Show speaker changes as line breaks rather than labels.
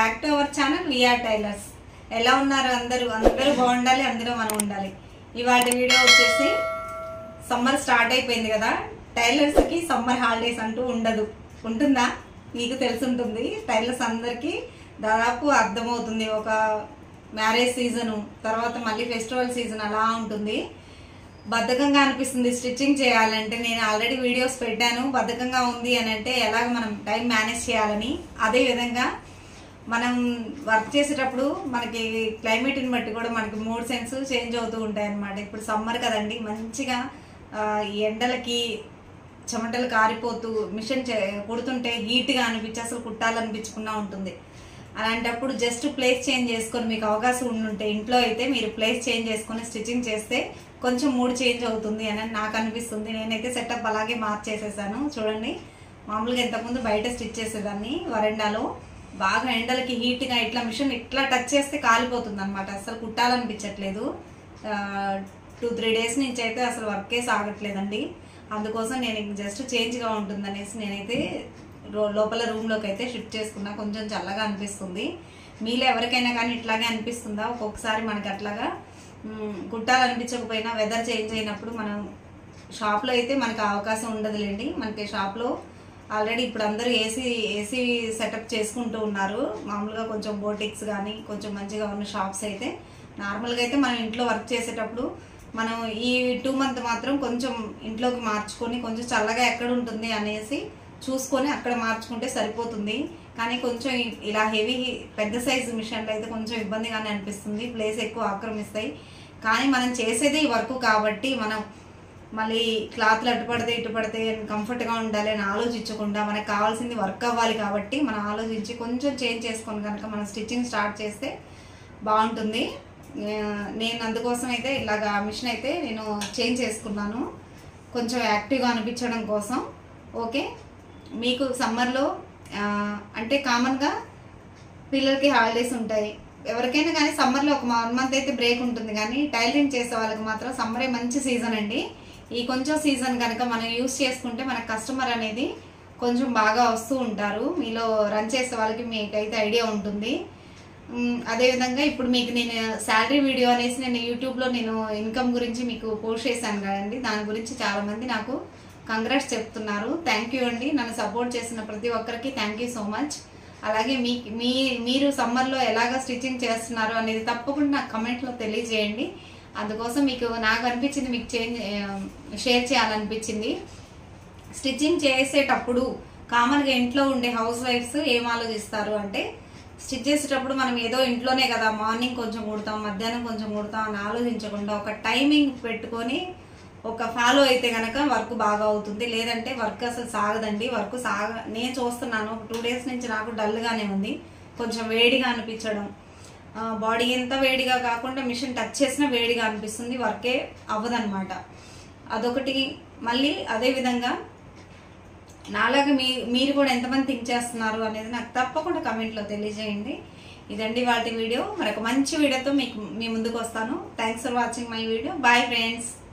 Back to our channel V R tailors. ఎలా ఉన్నారు అందరూ? అందరూ బాగుండాలి, అందరూ మనం ఉండాలి. ఇవాళ వీడియో వచ్చేసి సమ్మర్ స్టార్ట్ అయిపోయింది కదా, టైలర్స్ కి సమ్మర్ హాలిడేస్ అంటూ ఉండదు. ఉంటుందా? మీకు తెలుసుంటుంది. టైలర్స్ అందరికీ దాదాపు అర్థమవుతుంది. ఒక మ్యారేజ్ సీజను తర్వాత మళ్ళీ ఫెస్టివల్ సీజన్ అలా ఉంటుంది. బద్ధకంగా అనిపిస్తుంది స్టిచ్చింగ్ చేయాలంటే. నేను ఆల్రెడీ వీడియోస్ పెట్టాను. బద్ధకంగా ఉంది అని అంటే ఎలాగ మనం టైం మేనేజ్ చేయాలని. అదే విధంగా మనం వర్క్ చేసేటప్పుడు మనకి క్లైమేట్ని బట్టి కూడా మనకి మూడ్ సెన్స్ చేంజ్ అవుతూ ఉంటాయి అన్నమాట. ఇప్పుడు సమ్మర్ కదండి, మంచిగా ఎండలకి చెమటలు కారిపోతూ మిషన్ కుడుతుంటే హీట్గా అనిపించి అసలు కుట్టాలనిపించకుండా ఉంటుంది. అలాంటప్పుడు జస్ట్ ప్లేస్ చేంజ్ చేసుకొని మీకు అవకాశం ఉండుంటే ఇంట్లో అయితే మీరు ప్లేస్ చేంజ్ చేసుకొని స్టిచ్చింగ్ చేస్తే కొంచెం మూడ్ చేంజ్ అవుతుంది అని నాకు అనిపిస్తుంది. నేనైతే సెటప్ అలాగే మార్చేసేసాను. చూడండి, మామూలుగా ఇంతకుముందు బయట స్టిచ్ చేసేదాన్ని వరండాలో. బాగా ఎండలకి హీట్గా ఇట్లా మిషన్ ఇట్లా టచ్ చేస్తే కాలిపోతుంది అనమాట. అసలు కుట్టాలనిపించట్లేదు. 2-3 డేస్ నుంచి అయితే అసలు వర్కే సాగట్లేదండి. అందుకోసం నేను జస్ట్ చేంజ్గా ఉంటుంది అనేసి నేనైతే లోపల రూమ్లోకి అయితే షిఫ్ట్ చేసుకున్నా. కొంచెం చల్లగా అనిపిస్తుంది. మీలో ఎవరికైనా కానీ ఇట్లాగే అనిపిస్తుందా? ఒక్కొక్కసారి మనకి అట్లాగా కుట్టాలనిపించకపోయినా వెదర్ చేంజ్ అయినప్పుడు మనం షాప్లో అయితే మనకు అవకాశం ఉండదులేండి. మనకి షాప్లో ఆల్రెడీ ఇప్పుడు అందరూ ఏసీ సెటప్ చేసుకుంటూ ఉన్నారు. మామూలుగా కొంచెం బోటిక్స్ కానీ కొంచెం మంచిగా ఉన్న షాప్స్ అయితే. నార్మల్గా అయితే మనం ఇంట్లో వర్క్ చేసేటప్పుడు మనం ఈ 2 మంత్ మాత్రం కొంచెం ఇంట్లోకి మార్చుకొని కొంచెం చల్లగా ఎక్కడ ఉంటుంది అనేసి చూసుకొని అక్కడ మార్చుకుంటే సరిపోతుంది. కానీ కొంచెం ఇలా హెవీ పెద్ద సైజు మిషన్లు అయితే కొంచెం ఇబ్బందిగానే అనిపిస్తుంది. ప్లేస్ ఎక్కువ ఆక్రమిస్తాయి. కానీ మనం చేసేది వర్క్ కాబట్టి మనం మళ్ళీ క్లాత్లు అటు పడితే ఇటు పడితే కంఫర్ట్గా ఉండాలి అని ఆలోచించకుండా మనకు కావాల్సింది వర్క్ అవ్వాలి కాబట్టి మనం ఆలోచించి కొంచెం చేంజ్ చేసుకొని కనుక మనం స్టిచ్చింగ్ స్టార్ట్ చేస్తే బాగుంటుంది. నేను అందుకోసం అయితే ఇలాగా మిషన్ అయితే నేను చేంజ్ చేసుకున్నాను, కొంచెం యాక్టివ్గా అనిపించడం కోసం. ఓకే, మీకు సమ్మర్లో అంటే కామన్గా పిల్లలకి హాలిడేస్ ఉంటాయి. ఎవరికైనా కానీ సమ్మర్లో ఒక 1 మంత్ అయితే బ్రేక్ ఉంటుంది. కానీ టైలరింగ్ చేసే వాళ్ళకి మాత్రం సమ్మరే మంచి సీజన్ అండి. ఈ కొంచెం సీజన్ కనుక మనం యూస్ చేసుకుంటే మన కస్టమర్ అనేది కొంచెం బాగా వస్తూ ఉంటారు. మీలో రన్ చేసే వాళ్ళకి మీకైతే ఐడియా ఉంటుంది. అదేవిధంగా ఇప్పుడు మీకు నేను శాలరీ వీడియో అనేసి నేను యూట్యూబ్లో నేను ఇన్కమ్ గురించి మీకు పోస్ట్ చేశాను కదండి. దాని గురించి చాలామంది నాకు కంగ్రాట్స్ చెప్తున్నారు. థ్యాంక్ యూ అండి. నన్ను సపోర్ట్ చేసిన ప్రతి ఒక్కరికి థ్యాంక్ యూ సో మచ్. అలాగే మీరు సమ్మర్లో ఎలాగ స్టిచ్చింగ్ చేస్తున్నారు అనేది తప్పకుండా నాకు కమెంట్లో తెలియజేయండి. అందుకోసం మీకు నాకు అనిపించింది మీకు షేర్ చేయాలనిపించింది. స్టిచ్చింగ్ చేసేటప్పుడు కామన్గా ఇంట్లో ఉండే హౌస్ వైఫ్స్ ఏం ఆలోచిస్తారు అంటే, స్టిచ్ చేసేటప్పుడు మనం ఏదో ఇంట్లోనే కదా, మార్నింగ్ కొంచెం కుడతాం, మధ్యాహ్నం కొంచెం కుడతాం అని ఆలోచించకుండా ఒక టైమింగ్ పెట్టుకొని ఒక ఫాలో అయితే కనుక వర్క్ బాగా అవుతుంది. లేదంటే వర్క్ అసలు సాగదండి. వర్క్ నేను చూస్తున్నాను. ఒక 2 డేస్ నుంచి నాకు డల్గానే ఉంది. కొంచెం వేడిగా అనిపించడం, బాడీ ఎంత వేడిగా కాకుండా మిషన్ టచ్ చేసినా వేడిగా అనిపిస్తుంది. వర్కే అవ్వదన్నమాట. అదొకటి. మళ్ళీ అదేవిధంగా నాలాగా మీరు కూడా ఎంతమంది థింక్ చేస్తున్నారు అనేది నాకు తప్పకుండా కమెంట్లో తెలియజేయండి. ఇదండి వాటి వీడియో. మరొక మంచి వీడియోతో మీ ముందుకు వస్తాను. Thanks for watching my video. Bye friends.